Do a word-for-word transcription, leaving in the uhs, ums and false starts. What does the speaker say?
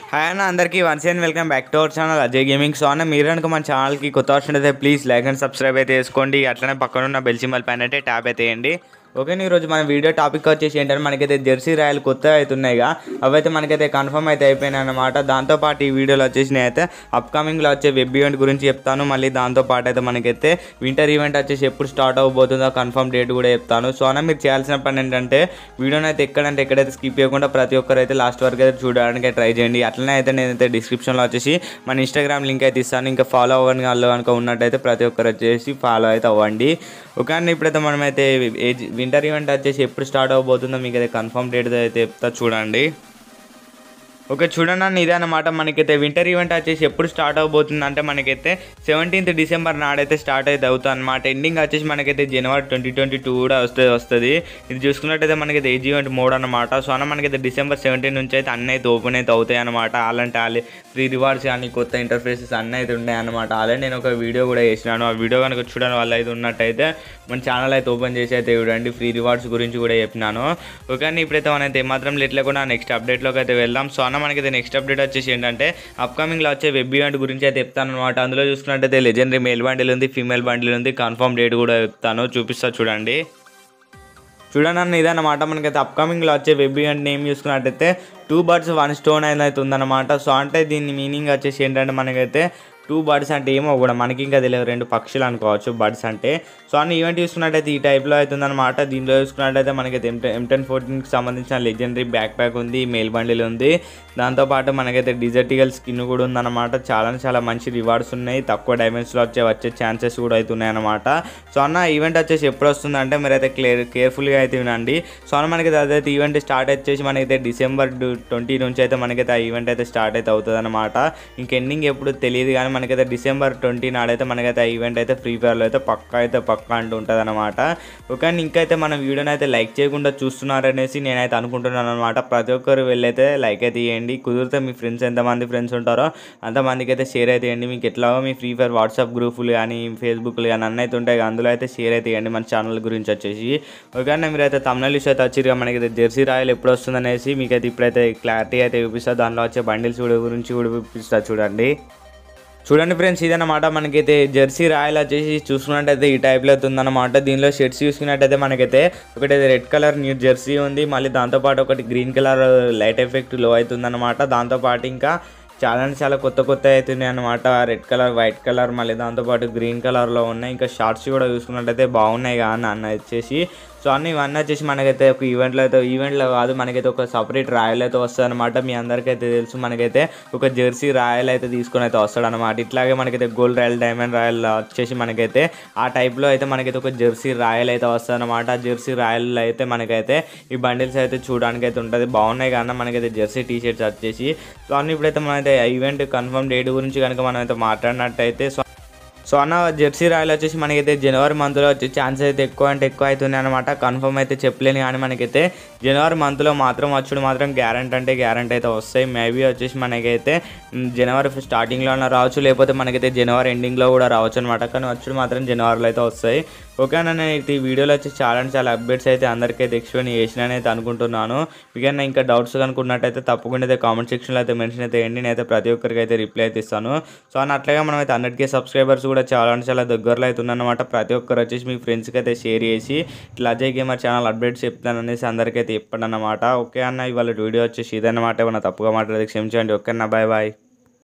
Hi అన్న అందరికీ once and welcome back to our channel Ajay gaming. So అన్న మీరు కనుక మన ఛానల్కి కొత్త వచ్చినట్లయితే ప్లీజ్ లైక్ అండ్ సబ్స్క్రైబ్ అయితే చేసుకోండి. అట్లనే పక్కన ఉన్న బెల్ సింబల్ పైన అయితే ట్యాప్ అయితే వేయండి. ఓకే, ఈరోజు మన వీడియో టాపిక్ వచ్చేసి ఏంటంటే మనకైతే జెర్సీ రాయలు కొత్త అవుతున్నాయిగా, అవైతే మనకైతే కన్ఫర్మ్ అయితే అయిపోయినాయి అనమాట. దాంతోపాటు ఈ వీడియోలో వచ్చేసి నేనైతే అప్కమింగ్లో వచ్చే వెబ్ ఈవెంట్ గురించి చెప్తాను. మళ్ళీ దాంతోపాటు అయితే మనకైతే వింటర్ ఈవెంట్ వచ్చేసి ఎప్పుడు స్టార్ట్ అవ్వబోతుందో కన్ఫర్మ్ డేట్ కూడా చెప్తాను. సో అన్న మీరు చేయాల్సిన పని ఏంటంటే వీడియోని అయితే ఎక్కడంటే ఎక్కడైతే స్కిప్ చేయకుండా ప్రతి ఒక్కరు అయితే లాస్ట్ వరకు అయితే చూడడానికి ట్రై చేయండి. అట్లనే అయితే నేనైతే డిస్క్రిప్షన్లో వచ్చేసి మన ఇన్స్టాగ్రామ్ లింక్ అయితే ఇస్తాను. ఇంకా ఫాలో అవ్వని వాళ్ళు కనుక ఉన్నట్టయితే ప్రతి ఒక్కరు వచ్చేసి ఫాలో అయితే అవ్వండి. ఓకే అండి, ఇప్పుడైతే మనమైతే ఏజ్ వింటర్ ఈవెంట్ వచ్చేసి ఎప్పుడు స్టార్ట్ అవ్వబోతుందో మీకు అయితే కన్ఫర్మ్ డేట్ అయితే చెప్తా చూడండి. ఓకే చూడండి అన్న, ఇదే అనమాట. మనకైతే వింటర్ ఈవెంట్ వచ్చేసి ఎప్పుడు స్టార్ట్ అవ్వబోతుంది అంటే మనకైతే సెవెంటీన్త్ డిసెంబర్ నాడైతే స్టార్ట్ అయితే అవుతుంది అనమాట. ఎండింగ్ వచ్చేసి మనకైతే జనవరి ట్వంటీ ట్వంటీ టూ కూడా వస్తే వస్తుంది. ఇది చూసుకున్నట్టయితే మనకైతే ఏజ్ ఈవెంట్ మోడ్ అనమాట. సో అన్న మనకైతే డిసెంబర్ సెవెంటీన్ నుంచి అయితే అన్నీ అయితే ఓపెన్ అయితే అవుతాయి అనమాట. అలాంటి ఆలే ఫ్రీ రివార్డ్స్ కానీ కొత్త ఇంటర్ఫేసెస్ అన్నీ అయితే ఉన్నాయి అనమాట. ఆల్రెడీ నేను ఒక వీడియో కూడా చేసినాను. ఆ వీడియో కనుక చూడని వాళ్ళు అయితే ఉన్నట్టయితే మన ఛానల్ అయితే ఓపెన్ చేసి అయితే చూడండి. ఫ్రీ రివార్డ్స్ గురించి కూడా చెప్పినాను. ఓకే అండి, ఇప్పుడైతే మనైతే ఏమాత్రం లేట్ లేకుండా నెక్స్ట్ అప్డేట్లోకి అయితే వెళ్దాం. సో అన్న మనకైతే నెక్స్ట్ అప్డేట్ వచ్చేసి ఏంటంటే అప్కమింగ్లో వచ్చే వెబ్ ఈవెంట్ గురించి అయితే చెప్తాను అనమాట. అందులో చూసుకున్నట్టయితే లెజెండరీ మేల్ బండిల్ ఉంది, ఫీమేల్ బండిల్ ఉంది, కన్ఫర్మ్ డేట్ కూడా చెప్తాను, చూపిస్తా చూడండి. చూడండి అన్న, ఇదన్నమాట మనకైతే అప్కమింగ్లో వచ్చే వెబ్ ఈవెంట్ నేమ్ చూసుకున్నట్టయితే టూ బర్డ్స్ వన్ స్టోన్ అయితే ఉందన్నమాట. సో అంటే దీని మీనింగ్ వచ్చేసి ఏంటంటే మనకైతే టూ బర్డ్స్ అంటే ఏమో కూడా మనకి ఇంకా తెలియదు, రెండు పక్షులు అనుకోవచ్చు బర్డ్స్ అంటే. సో అన్న ఈవెంట్ చూసుకున్నట్టయితే ఈ టైప్లో అవుతుందన్నమాట. దీనిలో చూసుకున్నట్టయితే మనకైతే ఎం ఎం టెన్ ఫోర్టీన్కి సంబంధించిన లెజెండరీ బ్యాక్ ప్యాక్ ఉంది, మెయిల్ బండిల్ ఉంది. దాంతోపాటు మనకైతే డిజర్టికల్ స్కిన్ కూడా ఉందన్నమాట. చాలా చాలా మంచి రివార్డ్స్ ఉన్నాయి, తక్కువ డైమండ్స్లో వచ్చే వచ్చే ఛాన్సెస్ కూడా అవుతున్నాయి అనమాట. సో అన్న ఈవెంట్ వచ్చేసి ఎప్పుడు వస్తుందంటే మీరైతే క్లియర్ కేర్ఫుల్గా అయితే వినండి. సో అన్న మనకైతే అదైతే ఈవెంట్ స్టార్ట్ వచ్చేసి మనకైతే డిసెంబర్ ట్వంటీ నుంచి అయితే మనకైతే ఆ ఈవెంట్ అయితే స్టార్ట్ అయితే అవుతుంది అనమాట. ఇంక ఎండింగ్ ఎప్పుడు తెలియదు కానీ మనకైతే డిసెంబర్ ట్వంటీ నాడైతే మనకైతే ఆ ఈవెంట్ అయితే ఫ్రీ ఫైర్లో అయితే పక్కా అయితే పక్కా అంటూ ఉంటుంది అనమాట. ఓకే, ఇంకైతే మన వీడియోని అయితే లైక్ చేయకుండా చూస్తున్నారనేసి నేనైతే అనుకుంటున్నాను అనమాట. ప్రతి ఒక్కరు వెళ్ళైతే లైక్ అయితే ఇవ్వండి. కుదిరితే మీ ఫ్రెండ్స్ ఎంతమంది ఫ్రెండ్స్ ఉంటారో అంతమందికి అయితే షేర్ అయితే ఇవ్వండి. మీకు ఎట్లాగో మీ ఫ్రీ ఫైర్ వాట్సాప్ గ్రూపులు కానీ ఫేస్బుక్లు కానీ అన్నీ అయితే ఉంటాయి, అందులో అయితే షేర్ అయితే ఇవ్వండి మన ఛానల్ గురించి వచ్చేసి. ఓకే అన్న, మీరైతే తమిళ లిస్ట్ అయితే వచ్చిరుగా మనకైతే జెర్సీ రాయల్ ఎప్పుడు వస్తుందనేసి మీకైతే ఇప్పుడైతే క్లారిటీ అయితే చూపిస్తా. దానిలో వచ్చే బండిల్స్ కూడా గురించి కూడా చూపిస్తా చూడండి. చూడండి ఫ్రెండ్స్, ఇదన్నమాట మనకైతే జెర్సీ రాయల్ వచ్చేసి చూసుకున్నట్టయితే ఈ టైప్లో అవుతుందన్నమాట. దీనిలో షర్ట్స్ చూసుకున్నట్టయితే మనకైతే ఒకటి రెడ్ కలర్ న్యూ జెర్సీ ఉంది, మళ్ళీ దాంతోపాటు ఒకటి గ్రీన్ కలర్ లైట్ ఎఫెక్ట్ లో అవుతుందన్నమాట. దాంతోపాటు ఇంకా చాలా చాలా కొత్త కొత్త అవుతున్నాయి అనమాట. రెడ్ కలర్, వైట్ కలర్, మళ్ళీ దాంతోపాటు గ్రీన్ కలర్లో ఉన్నాయి. ఇంకా షార్ట్స్ కూడా చూసుకున్నట్టయితే బాగున్నాయి కానీ అన్న వచ్చేసి. సో అన్నీ ఇవన్నీ వచ్చేసి మనకైతే ఒక ఈవెంట్లో అయితే ఈవెంట్లో కాదు మనకైతే ఒక సపరేట్ రాయల్ అయితే వస్తుంది అనమాట. మీ అందరికైతే తెలుసు మనకైతే ఒక జెర్సీ రాయల్ అయితే తీసుకొని అయితే వస్తాడు అనమాట. ఇట్లాగే మనకైతే గోల్డ్ రాయల్, డైమండ్ రాయల్ వచ్చేసి మనకైతే ఆ టైప్లో అయితే మనకైతే ఒక జెర్సీ రాయల్ అయితే వస్తుంది అనమాట. ఆ జెర్సీ రాయల్ అయితే మనకైతే ఈ బండిల్స్ అయితే చూడడానికి అయితే ఉంటుంది, బాగున్నాయి కానీ మనకైతే జెర్సీ టీ షర్ట్స్ వచ్చేసి. సో అన్నీ ఇప్పుడైతే మనమైతే ఈవెంట్ కన్ఫర్మ్ డేట్ గురించి కనుక మనం అయితే మాట్లాడినట్టయితే సో సో అన్న జెర్సీ రాయల్ వచ్చేసి మనకైతే జనవరి మంత్లో వచ్చే ఛాన్స్ అయితే ఎక్కువ అంటే ఎక్కువ అవుతున్నాయి అనమాట. కన్ఫర్మ్ అయితే చెప్పలేను కానీ మనకైతే జనవరి మంత్లో మాత్రం వచ్చుడు మాత్రం గ్యారంటీ అంటే గ్యారంటీ అయితే వస్తాయి. మేబీ వచ్చేసి మనకైతే జనవరి స్టార్టింగ్లో రావచ్చు, లేకపోతే మనకైతే జనవరి ఎండింగ్లో కూడా రావచ్చు అనమాట. కానీ వచ్చుడు మాత్రం జనవరిలో అయితే వస్తాయి. ఓకే అన్న, నేను ఈ వీడియోలో వచ్చి చాలా అంటే చాలా అప్డేట్స్ అయితే అందరికైతే ఎక్స్ప్లెయిన్ చేసినాను అయితే అనుకుంటున్నాను. మీకైనా ఇంకా డౌట్స్ అనుకున్నట్టయితే తప్పకుండా అయితే కామెంట్ సెక్షన్లో అయితే మెన్షన్ అయితే వేయండి, నేనైతే ప్రతి ఒక్కరికి అయితే రిప్లై అయితే ఇస్తాను. సో అన్న అట్లాగే మనం అయితే హండ్రెడ్ కే సబ్స్క్రైబర్స్ కూడా చాలా అంటే చాలా దగ్గరలో అయితే ఉందన్నమాట. ప్రతి ఒక్కరు వచ్చేసి మీ ఫ్రెండ్స్కి అయితే షేర్ చేసి ఇట్లా అజయ్ గేమర్ ఛానల్ అప్డేట్స్ చెప్తాను అనేసి అందరికైతే చెప్పండి అన్నమాట. ఓకే అన్న, ఇవాళ వీడియో వచ్చేసి ఇదన్నమాట. ఏమన్నా తప్పుగా మాట్లాడితే క్షమించండి. ఓకే అన్న, బాయ్ బాయ్.